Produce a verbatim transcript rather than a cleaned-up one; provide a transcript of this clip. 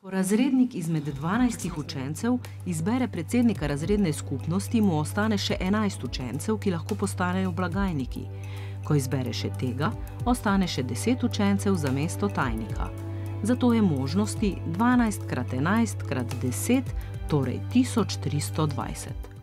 Ko razrednik izmed dvanajstih učencev izbere predsednika razredne skupnosti, mu ostane še enajst učencev, ki lahko postanejo blagajniki. Ko izbere še tega, ostane še deset učencev za mesto tajnika. Zato je možnosti dvanajst krat enajst krat deset, torej tisoč tristo dvajset.